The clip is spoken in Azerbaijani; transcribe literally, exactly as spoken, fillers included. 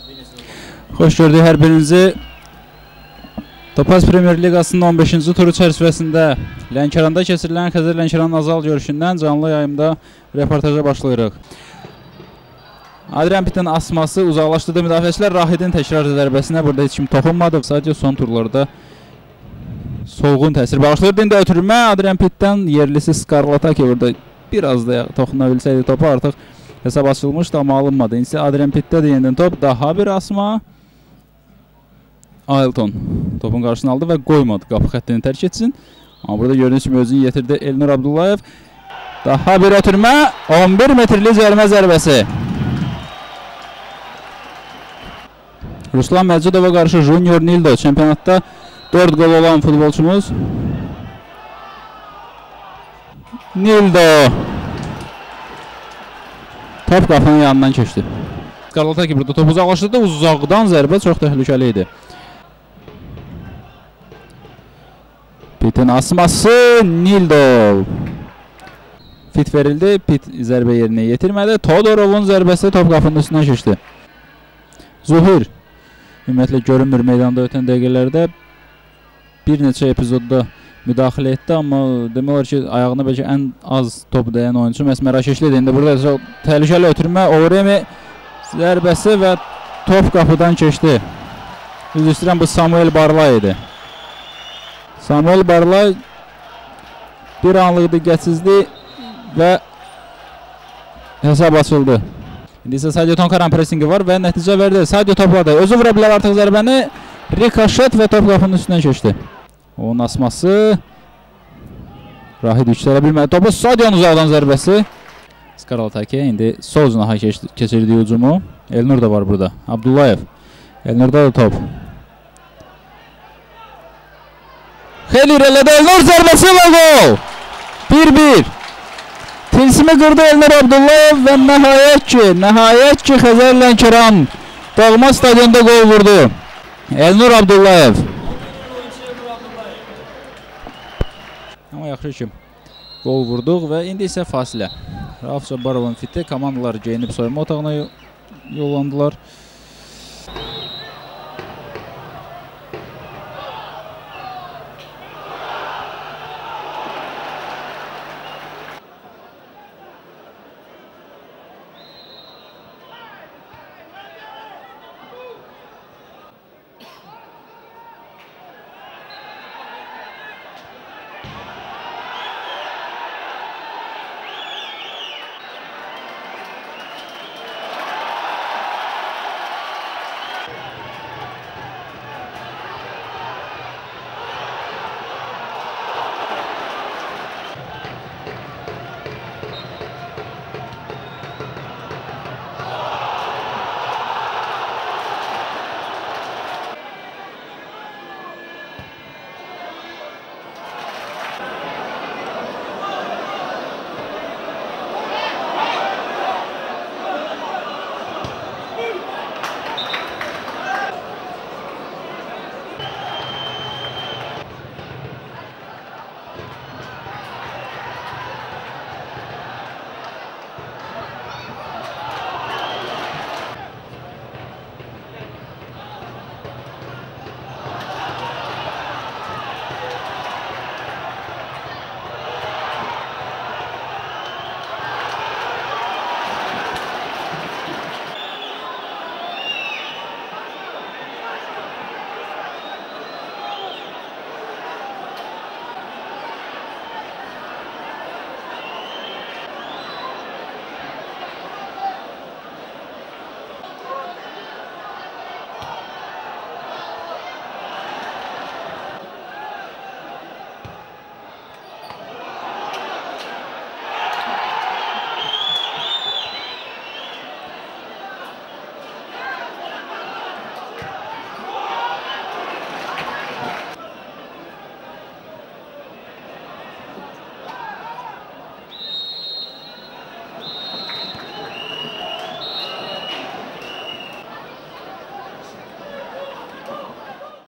Xoş gördük hər birinizi. Topaz Premier Liqasının on beşinci turu çərçivəsində Lənkəranda keçirilən Xəzər Lənkəranın azal görüşündən canlı yayımda reportaja başlayırıq. Adrian Pitt'in asması uzaqlaşdırdığı müdafiəçilər Rahidin təkrar zərbəsinə burada heç kim toxunmadı. Sadəcə son turlarda solğun təsir bağışlayır. İndi ötürmə Adrian Pitt'dən yerlisi Skarlataki burada biraz da toxuna bilsəydi topu artıq hesab açılmışdı, amma alınmadı. İndi Adrian Pitt'də də yenidən top. Daha bir asma. Ailton topun qarşısını aldı və qoymadı qapı xəttini tərk etsin. Amma burada gördüyünüz kimi özünü yetirdi Elnur Abdullayev. Daha bir ötürmə. on bir metrli cərimə zərbəsi. Ruslan Məcudova qarşı Junior Nildo çempionatda dörd gol olan futbolçumuz. Nildo. Top qapının yanından keçdi. Skarlataki burada top uzaqlaşdırdı. Uzaqdan zərbə çox təhlükəli idi. Pitt'in asması Nildo. Fit verildi. Pitt zərbə yerinə yetirmədi. Todorovun zərbəsi top qapının üstündən keçdi. Zuhir ümumiyyətlə görünmür meydanda ötən dəqiqələrdə bir neçə epizodda müdaxilə etdi, amma demək olar ki, ayağına bəlkə ən az top dəyən oyuncu məhz Mərakeşlidir. İndi burada çox təhlükəli ötürmə, Oremi zərbəsi və top qapıdan keçdi. Üzr istəyirəm, bu Samuel Barlay idi. Samuel Barlay bir anlıq diqqətsizlik və hesab açıldı. İndi isə Sadio Tonkaran pressingi var və nəticə verdi. Sadio topladı. Özü vura bilər artıq zərbəni. Rikoşet və top qapının üstündən keçdi. Onun asması. Rahid yüksələ bilmədi. Topu Sadio'nun uzaqdan zərbəsi. Skarlataki indi sol zinaha keçirdiyi hücumu. Elnur da var burada. Abdullayev. Elnur'da da top. Xeyli irəlidə Elnur zərbəsi və gol. bir bir. Tilsimi qırdı Elnur Abdullayev və nəhayət ki, nəhayət ki Xəzər Lənkəran doğma stadionda gol vurdu. Elnur Abdullayev. Amma yaxşı ki gol vurduq və indi isə fasilə. Rauf Cabbarovun fiti, komandalar geyinib soyunma otağına yollandılar.